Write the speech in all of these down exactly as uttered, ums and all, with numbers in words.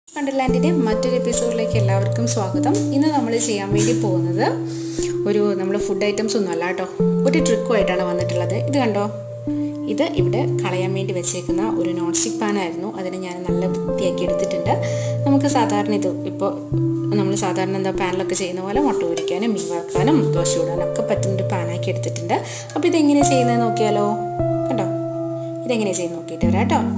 വണ്ടർലാൻഡിന്റെ മറ്റൊരു എപ്പിസോഡിലേക്ക് എല്ലാവർക്കും സ്വാഗതം. ഇന്ന് നമ്മൾ ചെയ്യാൻ വേണ്ടി പോകുന്നത് ഒരു നമ്മൾ ഫുഡ് ഐറ്റംസ് ഒന്നും അല്ല കേട്ടോ, ഒരു ട്രിക്കുമായിട്ടാണ് വന്നിട്ടുള്ളത്. ഇത് കണ്ടോ, ഇത് ഇവിടെ കളയാൻ വേണ്ടി വെച്ചേക്കുന്ന ഒരു നോൺ സ്റ്റിക്ക് പാൻ ആയിരുന്നു. അതിനെ ഞാൻ നല്ല വൃത്തിയാക്കി എടുത്തിട്ടുണ്ട്. നമുക്ക് സാധാരണ ഇത് ഇപ്പോൾ നമ്മൾ സാധാരണ എന്താ പാനിലൊക്കെ ചെയ്യുന്ന പോലെ മുട്ട പൊരിക്കാനും മീൻ വറക്കാനും ദോശ ഇടാനും ഒക്കെ പറ്റുന്നൊരു പാനാക്കി എടുത്തിട്ടുണ്ട്. അപ്പോൾ ഇതെങ്ങനെയാണ് ചെയ്യുന്നത് നോക്കിയാലോ. കണ്ടോ, ഇതെങ്ങനെയാണ് ചെയ്യുന്നത് നോക്കിയിട്ട് വരാം കേട്ടോ.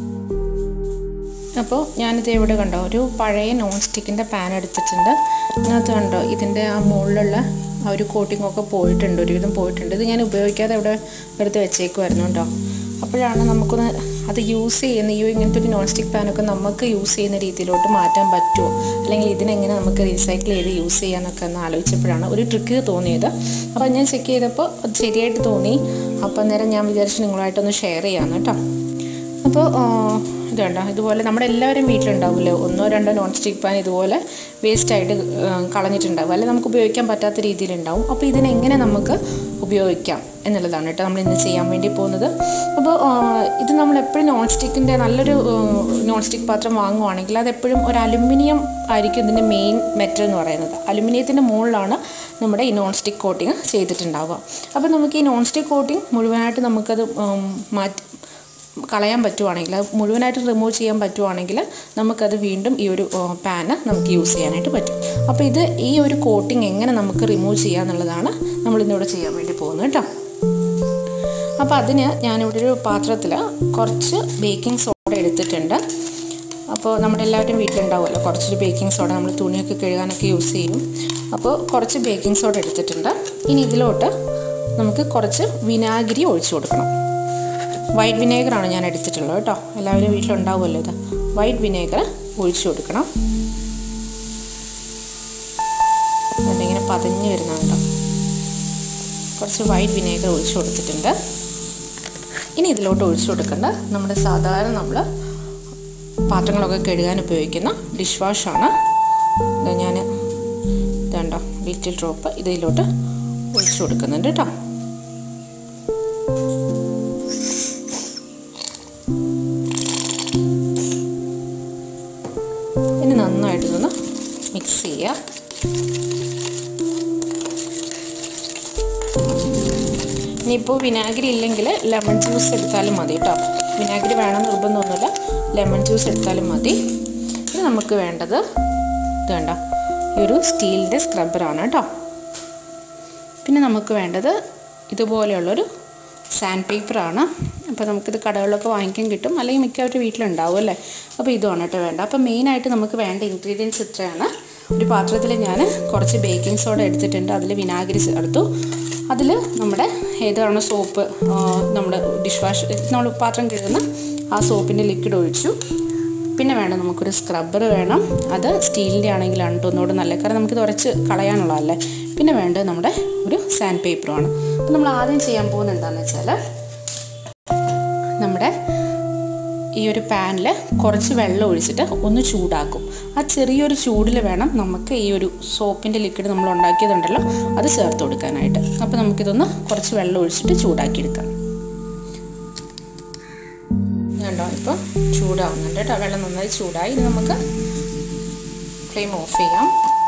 അപ്പോൾ ഞാനിത് ഇവിടെ കണ്ടോ, ഒരു പഴയ നോൺ സ്റ്റിക്കിൻ്റെ പാൻ എടുത്തിട്ടുണ്ട്. ഇതിനകത്ത് കണ്ടോ, ഇതിൻ്റെ ആ മുകളിലുള്ള ആ ഒരു കോട്ടിങ്ങൊക്കെ പോയിട്ടുണ്ട്, ഒരുവിധം പോയിട്ടുണ്ട്. ഇത് ഞാൻ ഉപയോഗിക്കാതെ ഇവിടെ എടുത്ത് വെച്ചേക്കുമായിരുന്നു കേട്ടോ. അപ്പോഴാണ് നമുക്കൊന്ന് അത് യൂസ് ചെയ്യുന്ന ഈ ഇങ്ങനത്തെ ഒരു നോൺ സ്റ്റിക്ക് പാനൊക്കെ നമുക്ക് യൂസ് ചെയ്യുന്ന രീതിയിലോട്ട് മാറ്റാൻ പറ്റുമോ, അല്ലെങ്കിൽ ഇതിനെങ്ങനെ നമുക്ക് റീസൈക്കിൾ ചെയ്ത് യൂസ് ചെയ്യാമെന്നൊക്കെ ഒന്ന് ആലോചിച്ചപ്പോഴാണ് ഒരു ട്രിക്ക് തോന്നിയത്. അപ്പോൾ ഞാൻ ചെക്ക് ചെയ്തപ്പോൾ അത് ശരിയായിട്ട് തോന്നി. അപ്പോൾ അന്നേരം ഞാൻ വിചാരിച്ചു നിങ്ങളുമായിട്ടൊന്ന് ഷെയർ ചെയ്യാമെന്ന് കേട്ടോ. അപ്പോൾ ഇത് കണ്ടോ, ഇതുപോലെ നമ്മുടെ എല്ലാവരും വീട്ടിലുണ്ടാവില്ലോ ഒന്നോ രണ്ടോ നോൺ സ്റ്റിക്ക് പാൻ ഇതുപോലെ വേസ്റ്റായിട്ട് കളഞ്ഞിട്ടുണ്ടാവും, അല്ലെങ്കിൽ നമുക്ക് ഉപയോഗിക്കാൻ പറ്റാത്ത രീതിയിലുണ്ടാവും. അപ്പോൾ ഇതിനെങ്ങനെ നമുക്ക് ഉപയോഗിക്കാം എന്നുള്ളതാണ് കേട്ടോ നമ്മൾ ഇന്ന് ചെയ്യാൻ വേണ്ടി പോകുന്നത്. അപ്പോൾ ഇത് നമ്മൾ എപ്പോഴും നോൺ സ്റ്റിക്കിൻ്റെ നല്ലൊരു നോൺ സ്റ്റിക്ക് പാത്രം വാങ്ങുവാണെങ്കിൽ അതെപ്പോഴും ഒരു അലുമിനിയം ആയിരിക്കും ഇതിൻ്റെ മെയിൻ മെറ്റൽ എന്ന് പറയുന്നത്. അലുമിനിയത്തിൻ്റെ മുകളിലാണ് നമ്മുടെ ഈ നോൺ സ്റ്റിക്ക് കോട്ടിങ് ചെയ്തിട്ടുണ്ടാവുക. അപ്പോൾ നമുക്ക് ഈ നോൺ സ്റ്റിക്ക് കോട്ടിങ് മുഴുവനായിട്ട് നമുക്കത് മാറ്റി കളയാൻ പറ്റുവാണെങ്കിൽ, അത് മുഴുവനായിട്ട് റിമൂവ് ചെയ്യാൻ പറ്റുവാണെങ്കിൽ നമുക്കത് വീണ്ടും ഈ ഒരു പാന് നമുക്ക് യൂസ് ചെയ്യാനായിട്ട് പറ്റും. അപ്പോൾ ഇത് ഈ ഒരു കോട്ടിങ് എങ്ങനെ നമുക്ക് റിമൂവ് ചെയ്യാന്നുള്ളതാണ് നമ്മളിന്നിവിടെ ചെയ്യാൻ വേണ്ടി പോകുന്നത് കേട്ടോ. അപ്പോൾ അതിന് ഞാനിവിടെ ഒരു പാത്രത്തിൽ കുറച്ച് ബേക്കിംഗ് സോഡ എടുത്തിട്ടുണ്ട്. അപ്പോൾ നമ്മുടെ എല്ലാവരുടെയും വീട്ടിലുണ്ടാവുമല്ലോ കുറച്ചൊരു ബേക്കിംഗ് സോഡ, നമ്മൾ തുണിയൊക്കെ കഴുകാനൊക്കെ യൂസ് ചെയ്യും. അപ്പോൾ കുറച്ച് ബേക്കിംഗ് സോഡ എടുത്തിട്ടുണ്ട്. ഇനി ഇതിലോട്ട് നമുക്ക് കുറച്ച് വിനാഗിരി ഒഴിച്ചു കൊടുക്കണം. വൈറ്റ് വിനേഗറാണ് ഞാൻ എടുത്തിട്ടുള്ളത് കേട്ടോ. എല്ലാവരും വീട്ടിലുണ്ടാവുമല്ലോ ഇത്. വൈറ്റ് വിനേഗർ ഒഴിച്ചു കൊടുക്കണം. അതിങ്ങനെ പതഞ്ഞ് വരുന്നുണ്ടോ. കുറച്ച് വൈറ്റ് വിനേഗർ ഒഴിച്ചു കൊടുത്തിട്ടുണ്ട്. ഇനി ഇതിലോട്ട് ഒഴിച്ചു കൊടുക്കേണ്ട നമ്മുടെ സാധാരണ നമ്മൾ പാത്രങ്ങളൊക്കെ കഴുകാൻ ഉപയോഗിക്കുന്ന ഡിഷ് വാഷാണ്. ഇത് ഞാൻ ഇതുണ്ടോ ലിറ്റിൽ ഡ്രോപ്പ് ഇതിലോട്ട് ഒഴിച്ചു കൊടുക്കുന്നുണ്ട് കേട്ടോ. ഇനി നന്നായിട്ട് ഇതൊന്ന് മിക്സ് ചെയ്യുക. ഇനിയിപ്പോൾ വിനാഗിരി ഇല്ലെങ്കിൽ ലെമൺ ജ്യൂസ് എടുത്താലും മതി കേട്ടോ. വിനാഗിരി വേണം നിർബന്ധമൊന്നുമില്ല, ലെമൺ ജ്യൂസ് എടുത്താലും മതി. ഇത് നമുക്ക് വേണ്ടത് ഇത് വേണ്ട ഈ ഒരു സ്റ്റീലിൻ്റെ സ്ക്രബ്ബറാണ് കേട്ടോ. പിന്നെ നമുക്ക് വേണ്ടത് ഇതുപോലെയുള്ളൊരു സാൻഡ് പേപ്പറാണ്. അപ്പോൾ നമുക്കിത് കടകളിലൊക്കെ വാങ്ങിക്കാൻ കിട്ടും, അല്ലെങ്കിൽ മിക്കവരുടെ വീട്ടിലുണ്ടാവും അല്ലേ. അപ്പോൾ ഇതുമാണ് കേട്ടോ വേണ്ട. അപ്പോൾ മെയിനായിട്ട് നമുക്ക് വേണ്ട ഇൻഗ്രീഡിയൻസ് ഇത്രയാണ്. ഒരു പാത്രത്തിൽ ഞാൻ കുറച്ച് ബേക്കിംഗ് സോഡ എടുത്തിട്ടുണ്ട്, അതിൽ വിനാഗിരി ചേർത്തു, അതിൽ നമ്മുടെ ഏതാണ് സോപ്പ്, നമ്മുടെ ഡിഷ് വാഷ് നമ്മൾ പാത്രം കഴുകുന്ന ആ സോപ്പിൻ്റെ ലിക്വിഡ് ഒഴിച്ചു. പിന്നെ വേണം നമുക്കൊരു സ്ക്രബ്ബർ വേണം, അത് സ്റ്റീലിൻ്റെ ആണെങ്കിലാണ് കേട്ടോ ഒന്നുകൂടെ നല്ല, കാരണം നമുക്കിത് ഉരച്ച് കളയാനുള്ളതല്ലേ. പിന്നെ വേണ്ടത് നമ്മുടെ ഒരു സാൻഡ് പേപ്പറുമാണ്. അപ്പോൾ നമ്മൾ ആദ്യം ചെയ്യാൻ പോകുന്നത് എന്താണെന്ന് വെച്ചാൽ, നമ്മുടെ ഈ ഒരു പാനിൽ കുറച്ച് വെള്ളം ഒഴിച്ചിട്ട് ഒന്ന് ചൂടാക്കും. ആ ചെറിയൊരു ചൂടിൽ വേണം നമുക്ക് ഈ ഒരു സോപ്പിൻ്റെ ലിക്വിഡ് നമ്മൾ ഉണ്ടാക്കിയതുണ്ടല്ലോ അത് ചേർത്ത് കൊടുക്കാനായിട്ട്. അപ്പോൾ നമുക്കിതൊന്ന് കുറച്ച് വെള്ളം ഒഴിച്ചിട്ട് ചൂടാക്കിയെടുക്കാം. കണ്ടോ, ഇപ്പോൾ ചൂടാവുന്നുണ്ട് കേട്ടോ, വെള്ളം നന്നായി ചൂടായി. ഇനി നമുക്ക് ഫ്ലെയിം ഓഫ് ചെയ്യാം.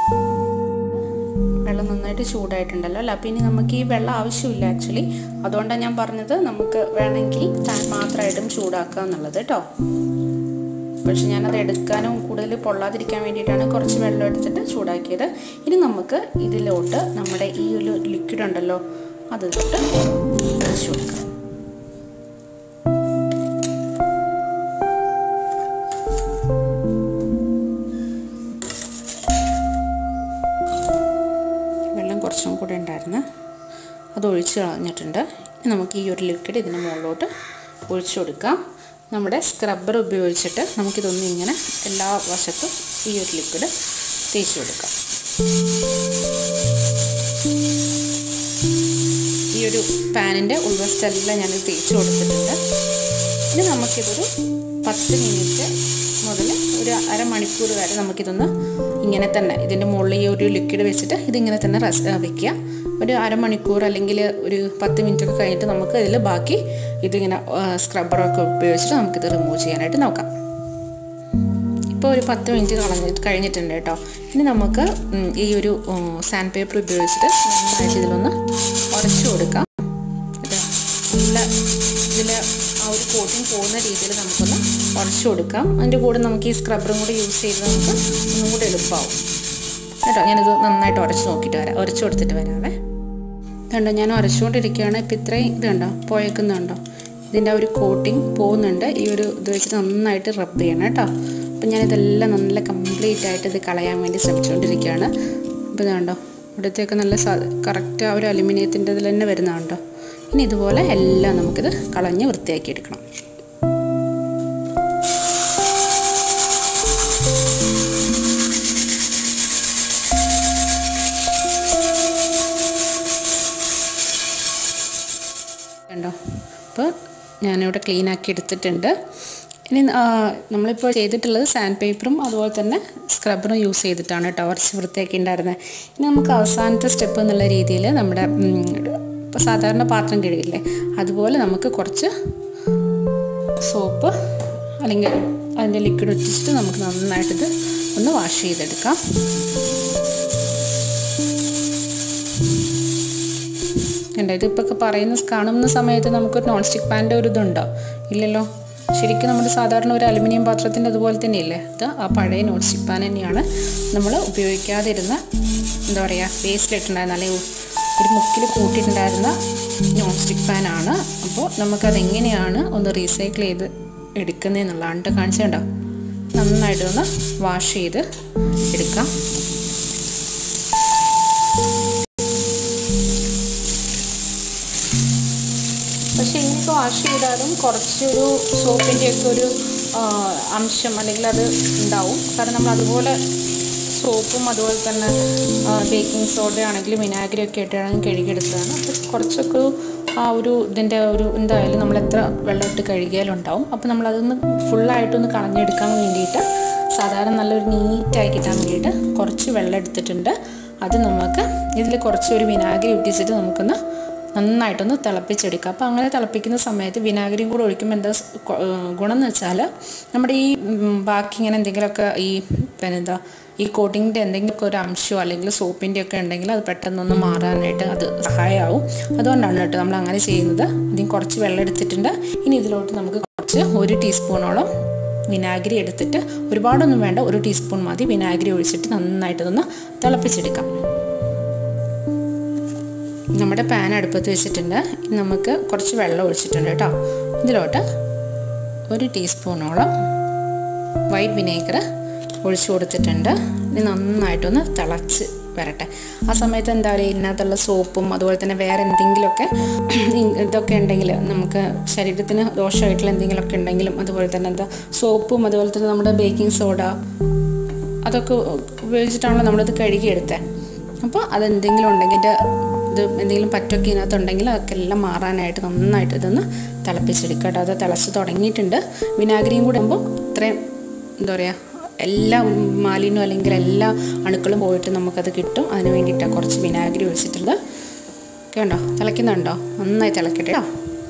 വെള്ളം നന്നായിട്ട് ചൂടായിട്ടുണ്ടല്ലോ അല്ല. അപ്പോൾ ഇനി നമുക്ക് ഈ വെള്ളം ആവശ്യമില്ല ആക്ച്വലി, അതുകൊണ്ടാണ് ഞാൻ പറഞ്ഞത് നമുക്ക് വേണമെങ്കിൽ പാൻ മാത്രമായിട്ടും ചൂടാക്കുക എന്നുള്ളത് കേട്ടോ. പക്ഷെ ഞാനത് എടുക്കാനും കൂടുതൽ പൊള്ളാതിരിക്കാൻ വേണ്ടിയിട്ടാണ് കുറച്ച് വെള്ളം എടുത്തിട്ട് ചൂടാക്കിയത്. ഇനി നമുക്ക് ഇതിലോട്ട് നമ്മുടെ ഈ ഒരു ലിക്വിഡ് ഉണ്ടല്ലോ അതിലോട്ട് ഒഴിച്ചു കൊടുക്കാം. കുറച്ചും കൂടെ ഉണ്ടായിരുന്നു, അത് ഒഴിച്ച് കളഞ്ഞിട്ടുണ്ട്. ഇനി നമുക്ക് ഈ ഒരു ലിക്വിഡ് ഇതിന് മുകളിലോട്ട് ഒഴിച്ചു കൊടുക്കാം. നമ്മുടെ സ്ക്രബ്ബർ ഉപയോഗിച്ചിട്ട് നമുക്കിതൊന്നും ഇങ്ങനെ എല്ലാ വശത്തും ഈ ഒരു ലിക്വിഡ് തേച്ച് കൊടുക്കാം. ഈ ഒരു പാനിൻ്റെ ഉൾവശത്തെല്ലാം ഞാനിത് തേച്ച് കൊടുത്തിട്ടുണ്ട്. ഇനി നമുക്കിതൊരു പത്ത് മിനിറ്റ് മുതൽ ഒരു അരമണിക്കൂർ വരെ നമുക്കിതൊന്ന് ഇങ്ങനെ തന്നെ ഇതിൻ്റെ മുകളിൽ ഈ ഒരു ലിക്വിഡ് വെച്ചിട്ട് ഇതിങ്ങനെ തന്നെ റെസ്റ്റ് വയ്ക്കുക. ഒരു അരമണിക്കൂർ അല്ലെങ്കിൽ ഒരു പത്ത് മിനിറ്റൊക്കെ കഴിഞ്ഞിട്ട് നമുക്ക് ഇതിൽ ബാക്കി ഇതിങ്ങനെ സ്ക്രബ്ബറൊക്കെ ഉപയോഗിച്ചിട്ട് നമുക്കിത് റിമൂവ് ചെയ്യാനായിട്ട് നോക്കാം. ഇപ്പോൾ ഒരു പത്ത് മിനിറ്റ് കളഞ്ഞ് കഴിഞ്ഞിട്ടുണ്ട് കേട്ടോ. ഇനി നമുക്ക് ഈ ഒരു സാൻഡ് പേപ്പർ ഉപയോഗിച്ചിട്ട് നന്നായിട്ട് ഇതിലൊന്ന് ഉടച്ചു കൊടുക്കാം. നല്ല ഇതിൽ ആ ഒരു കോട്ടിങ് പോകുന്ന രീതിയിൽ നമുക്കൊന്ന് ഉടച്ചു കൊടുക്കാം. അതിൻ്റെ കൂടെ നമുക്ക് ഈ സ്ക്രബ്ബറും കൂടി യൂസ് ചെയ്ത് നമുക്ക് ഒന്നും കൂടി എളുപ്പമാവും കേട്ടോ. ഞാനിത് നന്നായിട്ട് ഉടച്ച് നോക്കിയിട്ട് വരാം, ഉരച്ചു കൊടുത്തിട്ട് വരാവേ. ഇതുണ്ടോ, ഞാൻ ഉരച്ചുകൊണ്ടിരിക്കുകയാണ്. ഇപ്പം ഇത്രയും ഇതുണ്ടോ പോയേക്കുന്നുണ്ടോ, ഇതിൻ്റെ ഒരു കോട്ടിങ് പോകുന്നുണ്ട്. ഈ ഒരു ഇത് വെച്ചിട്ട് നന്നായിട്ട് റബ്ബ് ചെയ്യണം കേട്ടോ. അപ്പം ഞാനിതെല്ലാം നല്ല കംപ്ലീറ്റ് ആയിട്ട് ഇത് കളയാൻ വേണ്ടി ശ്രമിച്ചുകൊണ്ടിരിക്കുകയാണ്. അപ്പോൾ ഇതുണ്ടോ ഇവിടത്തേക്ക് നല്ല കറക്റ്റ് ആ ഒരു അലുമിനിയത്തിൻ്റെ ഇതിൽ തന്നെ വരുന്നതുണ്ടോ. ഇനി ഇതുപോലെ എല്ലാം നമുക്കിത് കളഞ്ഞ് വൃത്തിയാക്കി എടുക്കണം. കണ്ടോ, അപ്പോൾ ഞാനിവിടെ ക്ലീൻ ആക്കി എടുത്തിട്ടുണ്ട്. ഇനി നമ്മളിപ്പോൾ ചെയ്തിട്ടുള്ളത് സാൻഡ് പേപ്പറും അതുപോലെ തന്നെ സ്ക്രബ്ബറും യൂസ് ചെയ്തിട്ടാണ് കേട്ടോ ഉരച്ച് വൃത്തിയാക്കി ഉണ്ടായിരുന്നത്. ഇനി നമുക്ക് അവസാനത്തെ സ്റ്റെപ്പ് എന്നുള്ള രീതിയിൽ നമ്മുടെ ഇപ്പോൾ സാധാരണ പാത്രം കഴുകില്ലേ അതുപോലെ നമുക്ക് കുറച്ച് സോപ്പ് അല്ലെങ്കിൽ അതിൻ്റെ ലിക്വിഡ് വെച്ചിട്ട് നമുക്ക് നന്നായിട്ടിത് ഒന്ന് വാഷ് ചെയ്തെടുക്കാം. ഉണ്ട് ഇതിപ്പോൾ പറയുന്ന കാണുന്ന സമയത്ത് നമുക്കൊരു നോൺ സ്റ്റിക്ക് പാൻ്റെ ഒരു ഇതുണ്ടോ, ഇല്ലല്ലോ. ശരിക്കും നമ്മുടെ സാധാരണ ഒരു അലുമിനിയം പാത്രത്തിൻ്റെ അതുപോലെ തന്നെയില്ലേ, ഇത് ആ പഴയ നോൺ സ്റ്റിക്ക് പാൻ തന്നെയാണ്. നമ്മൾ ഉപയോഗിക്കാതിരുന്ന എന്താ പറയുക വേസ്റ്റിലിട്ടുണ്ടായിരുന്ന അല്ലെങ്കിൽ ഒരു മുക്കിൽ കൂട്ടിയിട്ടുണ്ടായിരുന്ന നോൺ സ്റ്റിക്ക് പാനാണ്. അപ്പോൾ നമുക്കതെങ്ങനെയാണ് ഒന്ന് റീസൈക്കിൾ ചെയ്ത് എടുക്കുന്നതെന്നുള്ളതാണ് കാണിച്ചുണ്ടോ. നന്നായിട്ടൊന്ന് വാഷ് ചെയ്ത് എടുക്കാം. പക്ഷേ ഇനിയിപ്പോൾ വാഷ് ചെയ്താലും കുറച്ചൊരു സോപ്പിൻ്റെയൊക്കെ ഒരു അംശം അല്ലെങ്കിൽ അത് ഉണ്ടാവും. കാരണം നമ്മൾ അതുപോലെ സോപ്പും അതുപോലെ തന്നെ ബേക്കിംഗ് സോഡ ആണെങ്കിലും വിനാഗിരിയൊക്കെ ഇട്ടാണെങ്കിൽ കഴുകിയെടുത്തതാണ്. അപ്പോൾ കുറച്ചൊക്കെ ആ ഒരു ഇതിൻ്റെ ഒരു എന്തായാലും നമ്മൾ എത്ര വെള്ളം ഇട്ട് കഴുകിയാലും ഉണ്ടാവും. അപ്പോൾ നമ്മളതൊന്ന് ഫുള്ളായിട്ടൊന്ന് കളഞ്ഞെടുക്കാൻ വേണ്ടിയിട്ട് സാധാരണ നല്ലൊരു നീറ്റായി കിട്ടാൻ വേണ്ടിയിട്ട് കുറച്ച് വെള്ളം എടുത്തിട്ടുണ്ട്. അത് നമുക്ക് ഇതിൽ കുറച്ചൊരു വിനാഗിരി ഇട്ടിച്ചിട്ട് നമുക്കൊന്ന് നന്നായിട്ടൊന്ന് തിളപ്പിച്ചെടുക്കുക. അപ്പോൾ അങ്ങനെ തിളപ്പിക്കുന്ന സമയത്ത് വിനാഗിരിയും കൂടെ ഒഴിക്കുമ്പോൾ എന്താ ഗുണം എന്ന് വെച്ചാൽ നമ്മുടെ ഈ ബാക്കി ഇങ്ങനെ എന്തെങ്കിലുമൊക്കെ ഈ പിന്നെ എന്താ ഈ കോട്ടിങ്ങിൻ്റെ എന്തെങ്കിലുമൊക്കെ ഒരു അംശമോ അല്ലെങ്കിൽ സോപ്പിൻ്റെ ഒക്കെ ഉണ്ടെങ്കിൽ അത് പെട്ടെന്നൊന്ന് മാറാനായിട്ട് അത് സഹായമാവും. അതുകൊണ്ടാണ് കേട്ടോ നമ്മൾ അങ്ങനെ ചെയ്യുന്നത്. ഇതിന് കുറച്ച് വെള്ളം എടുത്തിട്ടുണ്ട്. ഇനി ഇതിലോട്ട് നമുക്ക് കുറച്ച് ഒരു ടീസ്പൂണോളം വിനാഗിരി എടുത്തിട്ട്, ഒരുപാടൊന്നും വേണ്ട, ഒരു ടീസ്പൂൺ മതി, വിനാഗിരി ഒഴിച്ചിട്ട് നന്നായിട്ടൊന്ന് തിളപ്പിച്ചെടുക്കാം. നമ്മുടെ പാൻ അടുപ്പത്ത് വെച്ചിട്ടുണ്ട്. നമുക്ക് കുറച്ച് വെള്ളം ഒഴിച്ചിട്ടുണ്ട് കേട്ടോ. ഇതിലോട്ട് ഒരു ടീസ്പൂണോളം വൈറ്റ് വിനേഗർ ഒഴിച്ചു കൊടുത്തിട്ടുണ്ട്. ഇനി നന്നായിട്ടൊന്ന് തിളച്ച് വരട്ടെ. ആ സമയത്ത് എന്താ പറയുക, ഇതിനകത്തുള്ള സോപ്പും അതുപോലെ തന്നെ വേറെ എന്തെങ്കിലുമൊക്കെ ഇതൊക്കെ ഉണ്ടെങ്കിൽ നമുക്ക് ശരീരത്തിന് ദോഷമായിട്ടുള്ള എന്തെങ്കിലുമൊക്കെ ഉണ്ടെങ്കിലും അതുപോലെ തന്നെ എന്താ സോപ്പും അതുപോലെ തന്നെ നമ്മുടെ ബേക്കിംഗ് സോഡ അതൊക്കെ ഉപയോഗിച്ചിട്ടാണല്ലോ നമ്മളിത് കഴുകിയെടുത്തത്. അപ്പോൾ അതെന്തെങ്കിലും ഉണ്ടെങ്കിൽ ഇത് എന്തെങ്കിലും പറ്റൊക്കെ ഇതിനകത്തുണ്ടെങ്കിൽ അതൊക്കെ എല്ലാം മാറാനായിട്ട് നന്നായിട്ട് ഇതൊന്ന് തിളപ്പിച്ചെടുക്കുക കേട്ടോ. അത് തിളച്ച് തുടങ്ങിയിട്ടുണ്ട്. വിനാഗിരിയും കൂടെ ആകുമ്പോൾ ഇത്രയും എന്താ പറയുക എല്ലാ മാലിന്യം അല്ലെങ്കിൽ എല്ലാ അണുക്കളും പോയിട്ട് നമുക്കത് കിട്ടും. അതിന് വേണ്ടിയിട്ടാണ് കുറച്ച് വിനാഗിരി ഒഴിച്ചിട്ടുണ്ട്. കേട്ടോ, തിളയ്ക്കുന്നുണ്ടോ? നന്നായി തിളക്കട്ടെ കേട്ടോ.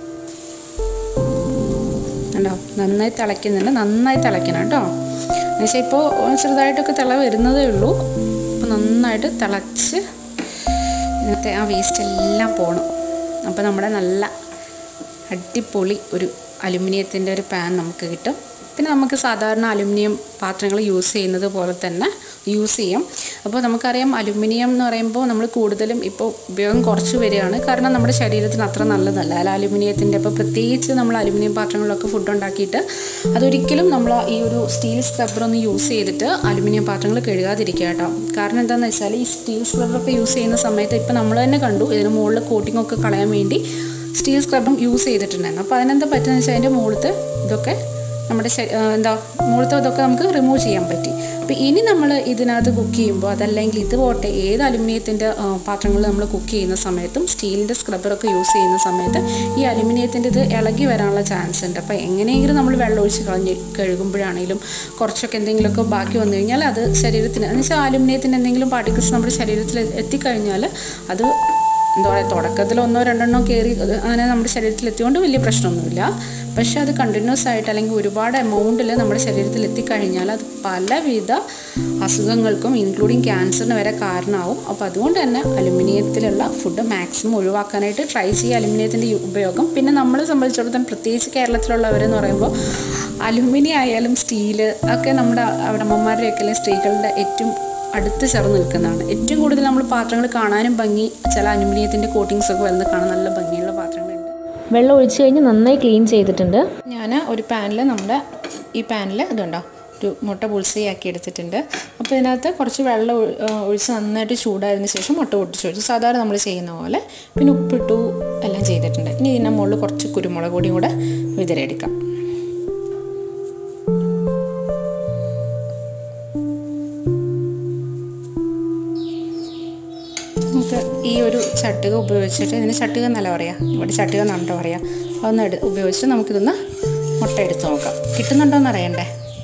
കണ്ടോ, നന്നായി തിളയ്ക്കുന്നുണ്ട്. നന്നായി തിളയ്ക്കണം കേട്ടോ. എന്നുവെച്ചാൽ ഇപ്പോൾ ചെറുതായിട്ടൊക്കെ തിള വരുന്നതേ ഉള്ളൂ. അപ്പോൾ നന്നായിട്ട് തിളച്ച് ഇന്നത്തെ ആ വേസ്റ്റ് എല്ലാം പോകണം. അപ്പോൾ നമ്മുടെ നല്ല അടിപൊളി ഒരു അലുമിനിയത്തിൻ്റെ ഒരു പാൻ നമുക്ക് കിട്ടും. പിന്നെ നമുക്ക് സാധാരണ അലുമിനിയം പാത്രങ്ങൾ യൂസ് ചെയ്യുന്നത് പോലെ തന്നെ യൂസ് ചെയ്യും. അപ്പോൾ നമുക്കറിയാം അലുമിനിയം എന്ന് പറയുമ്പോൾ നമ്മൾ കൂടുതലും ഇപ്പോൾ ഉപയോഗം കുറച്ച് വരികയാണ്. കാരണം നമ്മുടെ ശരീരത്തിന് അത്ര നല്ലതല്ല അല്ല അലുമിനിയത്തിൻ്റെ. അപ്പോൾ പ്രത്യേകിച്ച് നമ്മൾ അലുമിനിയം പാത്രങ്ങളിലൊക്കെ ഫുഡ് ഉണ്ടാക്കിയിട്ട് അതൊരിക്കലും നമ്മൾ ഈ ഒരു സ്റ്റീൽ സ്ക്രബ്ബറൊന്നും യൂസ് ചെയ്തിട്ട് അലുമിനിയം പാത്രങ്ങൾ കഴുകാതിരിക്കുക കേട്ടോ. കാരണം എന്താണെന്ന് വെച്ചാൽ ഈ സ്റ്റീൽ സ്ക്രബ്ബറൊക്കെ യൂസ് ചെയ്യുന്ന സമയത്ത് ഇപ്പോൾ നമ്മൾ തന്നെ കണ്ടു ഇതിന് മുകളിൽ കോട്ടിങ്ങൊക്കെ കളയാൻ വേണ്ടി സ്റ്റീൽ സ്ക്രബ്ബറും യൂസ് ചെയ്തിട്ടുണ്ടായിരുന്നു. അപ്പോൾ അതിനെന്താ പറ്റുന്നത് വെച്ചാൽ അതിൻ്റെ മുകളിലത്തെ ഇതൊക്കെ നമ്മുടെ എന്താ മുകളിലത്തെ ഇതൊക്കെ നമുക്ക് റിമൂവ് ചെയ്യാൻ പറ്റി. അപ്പോൾ ഇനി നമ്മൾ ഇതിനകത്ത് കുക്ക് ചെയ്യുമ്പോൾ അതല്ലെങ്കിൽ ഇത് പോട്ടെ ഏത് അലുമിനിയത്തിൻ്റെ പാത്രങ്ങൾ നമ്മൾ കുക്ക് ചെയ്യുന്ന സമയത്തും സ്റ്റീലിൻ്റെ സ്ക്രബ്ബറൊക്കെ യൂസ് ചെയ്യുന്ന സമയത്ത് ഈ അലുമിനിയത്തിൻ്റെ ഇത് ഇളകി വരാനുള്ള ചാൻസ് ഉണ്ട്. അപ്പോൾ എങ്ങനെയെങ്കിലും നമ്മൾ വെള്ളം ഒഴിച്ച് കളഞ്ഞ് കഴുകുമ്പോഴാണെങ്കിലും കുറച്ചൊക്കെ എന്തെങ്കിലുമൊക്കെ ബാക്കി വന്നു കഴിഞ്ഞാൽ അത് ശരീരത്തിന് എന്ന് വെച്ചാൽ അലുമിനിയത്തിൻ്റെ എന്തെങ്കിലും പാർട്ടിക്കിൾസ് നമ്മുടെ ശരീരത്തിൽ എത്തിക്കഴിഞ്ഞാൽ അത് എന്താ പറയുക തുടക്കത്തിൽ ഒന്നോ രണ്ടെണ്ണോ കയറി അങ്ങനെ നമ്മുടെ ശരീരത്തിൽ എത്തിയോണ്ട് വലിയ പ്രശ്നമൊന്നുമില്ല. പക്ഷേ അത് കണ്ടിന്യൂസ് ആയിട്ട് അല്ലെങ്കിൽ ഒരുപാട് എമൗണ്ടിൽ നമ്മുടെ ശരീരത്തിൽ എത്തിക്കഴിഞ്ഞാൽ അത് പലവിധ അസുഖങ്ങൾക്കും ഇൻക്ലൂഡിങ് ക്യാൻസറിന് വരെ കാരണമാവും. അപ്പോൾ അതുകൊണ്ട് തന്നെ അലുമിനിയത്തിലുള്ള ഫുഡ് മാക്സിമം ഒഴിവാക്കാനായിട്ട് ട്രൈ ചെയ്യുക അലുമിനിയത്തിൻ്റെ ഉപയോഗം. പിന്നെ നമ്മളെ സംബന്ധിച്ചിടത്തോളം പ്രത്യേകിച്ച് കേരളത്തിലുള്ളവരെന്ന് പറയുമ്പോൾ അലുമിനിയം ആയാലും സ്റ്റീല് ഒക്കെ നമ്മുടെ അവിടെ അമ്മമാരുടെയൊക്കെ അല്ലെങ്കിൽ സ്ത്രീകളുടെ ഏറ്റവും അടുത്ത് ചേർന്ന് നിൽക്കുന്നതാണ്. ഏറ്റവും കൂടുതൽ നമ്മൾ പാത്രങ്ങൾ കാണാനും ഭംഗി ചില അലുമിനിയത്തിൻ്റെ കോട്ടിങ്സ് ഒക്കെ വന്ന് കാണാൻ നല്ല ഭംഗിയുള്ള പാത്രങ്ങളുണ്ട്. വെള്ളം ഒഴിച്ച് കഴിഞ്ഞ് നന്നായി ക്ലീൻ ചെയ്തിട്ടുണ്ട്. ഞാൻ ഒരു പാനിൽ നമ്മുടെ ഈ പാനിൽ ഇതുണ്ടോ ഒരു മുട്ട പുൾസയാക്കി എടുത്തിട്ടുണ്ട്. അപ്പോൾ ഇതിനകത്ത് കുറച്ച് വെള്ളം ഒഴിച്ച് നന്നായിട്ട് ചൂടായതിന് ശേഷം മുട്ട പൊട്ടിച്ച് ഒഴിച്ചു സാധാരണ നമ്മൾ ചെയ്യുന്ന പോലെ. പിന്നെ ഉപ്പിട്ടു എല്ലാം ചെയ്തിട്ടുണ്ട്. ഇനി ഇതിൻ്റെ മുകളിൽ കുറച്ച് കുരുമുളക് പൊടിയും കൂടെ വിതറിയെടുക്കാം. നമുക്ക് ഈ ഒരു ചട്ടുക ഉപയോഗിച്ചിട്ട് ഇതിന് ചട്ടുക എന്നല്ല പറയാം, ഇവിടെ ചട്ടുക എന്നാണ് പറയാം. അതൊന്ന് എടു ഉപയോഗിച്ച് നമുക്കിതൊന്ന് മുട്ട എടുത്ത് നോക്കാം. കിട്ടുന്നുണ്ടോയെന്ന് അറിയണ്ടേ?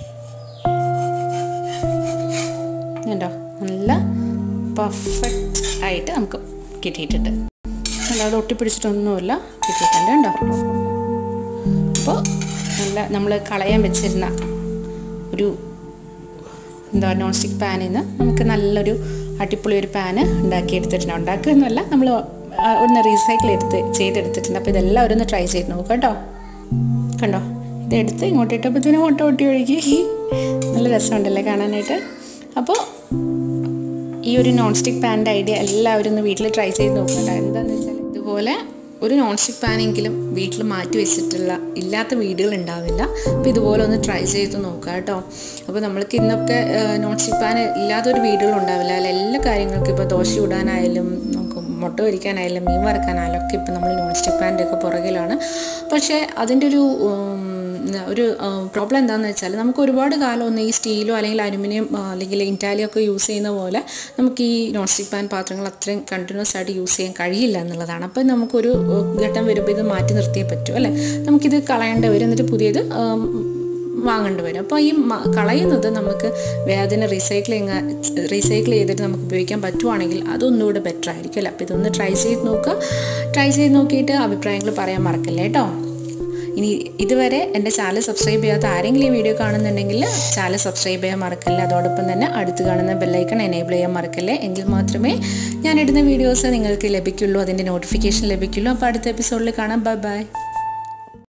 ഉണ്ടോ നല്ല പെർഫെക്റ്റ് ആയിട്ട് നമുക്ക് കിട്ടിയിട്ടുണ്ട്. അല്ലാതെ ഒട്ടിപ്പിടിച്ചിട്ടൊന്നുമില്ല, കിട്ടിയിട്ടുണ്ട് കേട്ടോ. അപ്പോൾ നല്ല നമ്മൾ കളയാൻ വെച്ചിരുന്ന ഒരു എന്താ നോൺ സ്റ്റിക്ക് പാനിൽ നിന്ന് നമുക്ക് നല്ലൊരു അടിപൊളി ഒരു പാന് ഉണ്ടാക്കിയെടുത്തിട്ടുണ്ട്. ഉണ്ടാക്കുകയെന്നല്ല, നമ്മൾ ഒന്ന് റീസൈക്കിൾ എടുത്ത് ചെയ്തെടുത്തിട്ടുണ്ട്. അപ്പോൾ ഇതെല്ലാവരും ഒന്ന് ട്രൈ ചെയ്ത് നോക്കാം കേട്ടോ. കണ്ടോ, ഇതെടുത്ത് ഇങ്ങോട്ട് ഇട്ടപ്പോൾ ഇതിന് മുട്ട ഒട്ടി ഒഴുകി നല്ല രസമുണ്ടല്ലേ കാണാനായിട്ട്. അപ്പോൾ ഈ ഒരു നോൺ സ്റ്റിക്ക് പാനിൻ്റെ ഐഡിയ എല്ലാവരും ഒന്ന് വീട്ടിൽ ട്രൈ ചെയ്ത് നോക്കണ്ട. എന്താണെന്ന് വെച്ചാൽ ഇതുപോലെ ഒരു നോൺ സ്റ്റിക്ക് പാനെങ്കിലും വീട്ടിൽ മാറ്റി വെച്ചിട്ടുള്ള ഇല്ലാത്ത വീടുകൾ ഉണ്ടാവില്ല. അപ്പോൾ ഇതുപോലെ ഒന്ന് ട്രൈ ചെയ്ത് നോക്കുക കേട്ടോ. അപ്പോൾ നമ്മൾക്ക് ഇന്നൊക്കെ നോൺ സ്റ്റിക്ക് പാൻ ഇല്ലാത്തൊരു വീടുകൾ ഉണ്ടാവില്ല. അല്ല എല്ലാ കാര്യങ്ങൾക്കും ഇപ്പോൾ ദോശ ഇടാനായാലും നമുക്ക് മുട്ട പൊരിക്കാനായാലും മീൻ വറുക്കാനായാലും ഒക്കെ ഇപ്പോൾ നമ്മൾ നോൺ സ്റ്റിക്ക് പാനിൻ്റെ ഒക്കെ പുറകിലാണ്. പക്ഷേ അതിൻ്റെ ഒരു ഒരു പ്രോബ്ലം എന്താണെന്ന് വെച്ചാൽ നമുക്ക് ഒരുപാട് കാലം ഒന്ന് ഈ സ്റ്റീലോ അല്ലെങ്കിൽ അലുമിനിയം അല്ലെങ്കിൽ ഇറ്റാലിയോ ഒക്കെ യൂസ് ചെയ്യുന്ന പോലെ നമുക്ക് ഈ നോൺ സ്റ്റിക്ക് പാൻ പാത്രങ്ങൾ അത്രയും കണ്ടിന്യൂസ് ആയിട്ട് യൂസ് ചെയ്യാൻ കഴിയില്ല എന്നുള്ളതാണ്. അപ്പോൾ നമുക്കൊരു ഘട്ടം വരുമ്പോൾ ഇത് മാറ്റി നിർത്തിയേ പറ്റൂ അല്ലേ. നമുക്കിത് കളയേണ്ടി വരും, എന്നിട്ട് പുതിയത് വാങ്ങേണ്ടി വരും. അപ്പോൾ ഈ കളയുന്നത് നമുക്ക് വേദന റീസൈക്ലിങ് റീസൈക്കിൾ ചെയ്തിട്ട് നമുക്ക് ഉപയോഗിക്കാൻ പറ്റുവാണെങ്കിൽ അതൊന്നുകൂടെ ബെറ്റർ ആയിരിക്കും അല്ലേ. അപ്പോൾ ഇതൊന്ന് ട്രൈ ചെയ്ത് നോക്കുക. ട്രൈ ചെയ്ത് നോക്കിയിട്ട് അഭിപ്രായങ്ങൾ പറയാൻ മറക്കല്ലേ കേട്ടോ. ഇനി ഇതുവരെ എൻ്റെ ചാനൽ സബ്സ്ക്രൈബ് ചെയ്യാത്ത ആരെങ്കിലും ഈ വീഡിയോ കാണുന്നുണ്ടെങ്കിൽ ചാനൽ സബ്സ്ക്രൈബ് ചെയ്യാൻ മറക്കല്ലേ. അതോടൊപ്പം തന്നെ അടുത്ത് കാണുന്ന ബെല്ലൈക്കൺ എനേബിൾ ചെയ്യാൻ മറക്കല്ലേ. എങ്കിൽ മാത്രമേ ഞാൻ ഇടുന്ന വീഡിയോസ് നിങ്ങൾക്ക് ലഭിക്കുള്ളൂ, അതിൻ്റെ നോട്ടിഫിക്കേഷൻ ലഭിക്കുള്ളൂ. അപ്പോൾ അടുത്ത എപ്പിസോഡിൽ കാണാം. Bye by.